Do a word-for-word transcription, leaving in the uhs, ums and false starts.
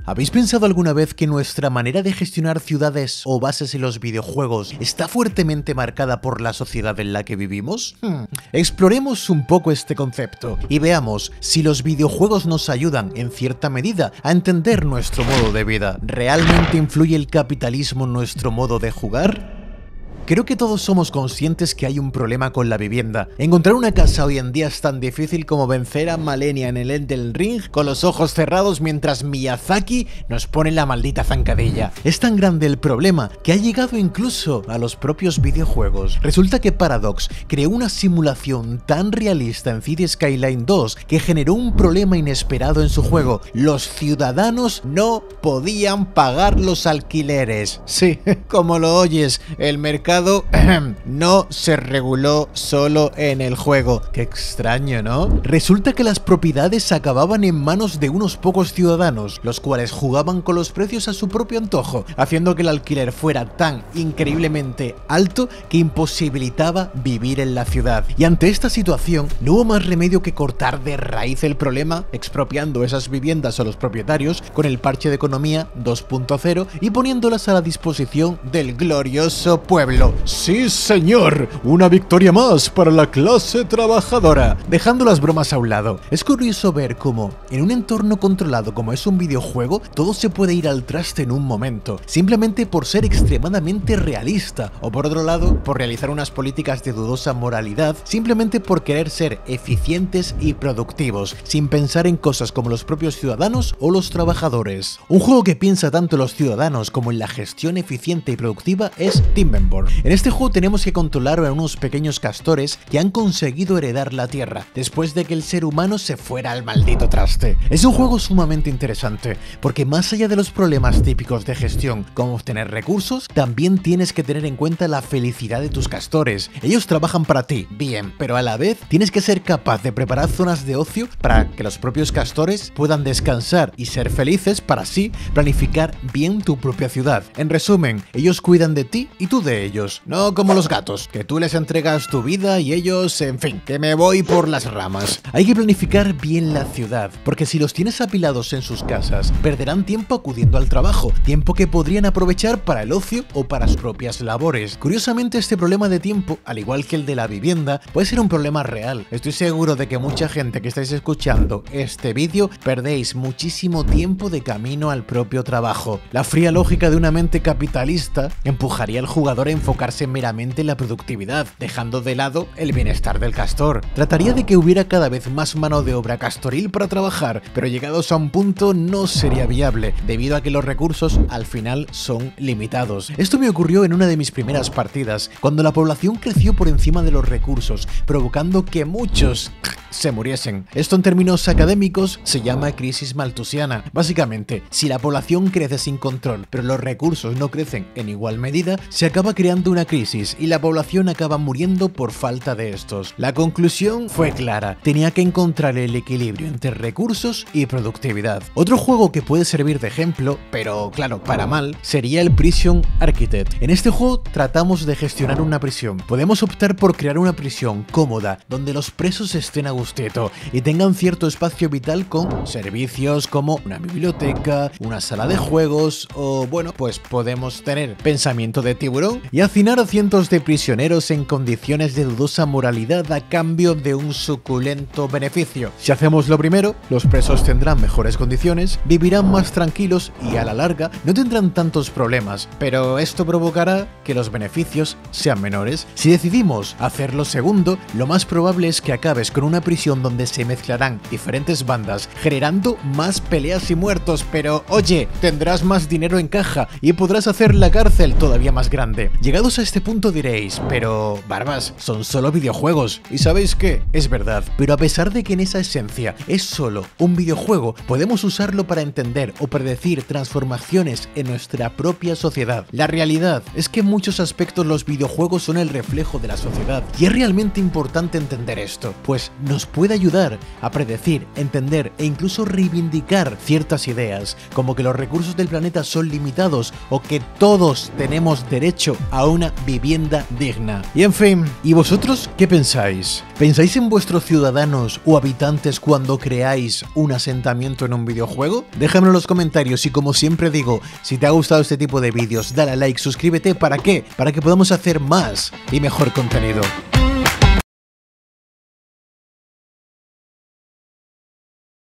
¿Habéis pensado alguna vez que nuestra manera de gestionar ciudades o bases en los videojuegos está fuertemente marcada por la sociedad en la que vivimos? Hmm. Exploremos un poco este concepto y veamos si los videojuegos nos ayudan, en cierta medida, a entender nuestro modo de vida. ¿Realmente influye el capitalismo en nuestro modo de jugar? Creo que todos somos conscientes que hay un problema con la vivienda. Encontrar una casa hoy en día es tan difícil como vencer a Malenia en el Elden Ring con los ojos cerrados mientras Miyazaki nos pone la maldita zancadilla. Es tan grande el problema que ha llegado incluso a los propios videojuegos. Resulta que Paradox creó una simulación tan realista en Cities Skyline dos que generó un problema inesperado en su juego. Los ciudadanos no podían pagar los alquileres. Sí, como lo oyes, el mercado no se reguló solo en el juego. Qué extraño, ¿no? Resulta que las propiedades acababan en manos de unos pocos ciudadanos, los cuales jugaban con los precios a su propio antojo, haciendo que el alquiler fuera tan increíblemente alto que imposibilitaba vivir en la ciudad. Y ante esta situación, no hubo más remedio que cortar de raíz el problema, expropiando esas viviendas a los propietarios con el parche de economía dos punto cero y poniéndolas a la disposición del glorioso pueblo. ¡Sí, señor! Una victoria más para la clase trabajadora. Dejando las bromas a un lado, es curioso ver cómo, en un entorno controlado como es un videojuego, todo se puede ir al traste en un momento, simplemente por ser extremadamente realista, o por otro lado, por realizar unas políticas de dudosa moralidad, simplemente por querer ser eficientes y productivos, sin pensar en cosas como los propios ciudadanos o los trabajadores. Un juego que piensa tanto en los ciudadanos como en la gestión eficiente y productiva es Timberborn. En este juego tenemos que controlar a unos pequeños castores que han conseguido heredar la tierra después de que el ser humano se fuera al maldito traste. Es un juego sumamente interesante porque más allá de los problemas típicos de gestión como obtener recursos, también tienes que tener en cuenta la felicidad de tus castores. Ellos trabajan para ti, bien, pero a la vez tienes que ser capaz de preparar zonas de ocio para que los propios castores puedan descansar y ser felices para así planificar bien tu propia ciudad. En resumen, ellos cuidan de ti y tú de ellos. No como los gatos, que tú les entregas tu vida y ellos, en fin, que me voy por las ramas. Hay que planificar bien la ciudad, porque si los tienes apilados en sus casas, perderán tiempo acudiendo al trabajo, tiempo que podrían aprovechar para el ocio o para sus propias labores. Curiosamente, este problema de tiempo, al igual que el de la vivienda, puede ser un problema real. Estoy seguro de que mucha gente que estáis escuchando este vídeo perdéis muchísimo tiempo de camino al propio trabajo. La fría lógica de una mente capitalista empujaría al jugador a enfocarse meramente en la productividad, dejando de lado el bienestar del castor. Trataría de que hubiera cada vez más mano de obra castoril para trabajar, pero llegados a un punto no sería viable, debido a que los recursos al final son limitados. Esto me ocurrió en una de mis primeras partidas, cuando la población creció por encima de los recursos, provocando que muchos se muriesen. Esto en términos académicos se llama crisis malthusiana. Básicamente, si la población crece sin control, pero los recursos no crecen en igual medida, se acaba creando una crisis y la población acaba muriendo por falta de estos. La conclusión fue clara, tenía que encontrar el equilibrio entre recursos y productividad. Otro juego que puede servir de ejemplo, pero claro, para mal, sería el Prison Architect. En este juego tratamos de gestionar una prisión. Podemos optar por crear una prisión cómoda, donde los presos estén a gustito y tengan cierto espacio vital con servicios como una biblioteca, una sala de juegos o, bueno, pues podemos tener pensamiento de tiburón y hacinar a cientos de prisioneros en condiciones de dudosa moralidad a cambio de un suculento beneficio. Si hacemos lo primero, los presos tendrán mejores condiciones, vivirán más tranquilos y a la larga no tendrán tantos problemas, pero esto provocará que los beneficios sean menores. Si decidimos hacer lo segundo, lo más probable es que acabes con una prisión donde se mezclarán diferentes bandas, generando más peleas y muertos, pero oye, tendrás más dinero en caja y podrás hacer la cárcel todavía más grande. Llegados a este punto diréis, pero Barbas, son solo videojuegos. ¿Y sabéis qué? Es verdad, pero a pesar de que en esa esencia es solo un videojuego, podemos usarlo para entender o predecir transformaciones en nuestra propia sociedad. La realidad es que en muchos aspectos los videojuegos son el reflejo de la sociedad y es realmente importante entender esto, pues nos puede ayudar a predecir, entender e incluso reivindicar ciertas ideas, como que los recursos del planeta son limitados o que todos tenemos derecho a un una vivienda digna. Y en fin, ¿y vosotros qué pensáis? ¿Pensáis en vuestros ciudadanos o habitantes cuando creáis un asentamiento en un videojuego? Déjamelo en los comentarios y como siempre digo, si te ha gustado este tipo de vídeos, dale a like, suscríbete, ¿para qué? Para que podamos hacer más y mejor contenido.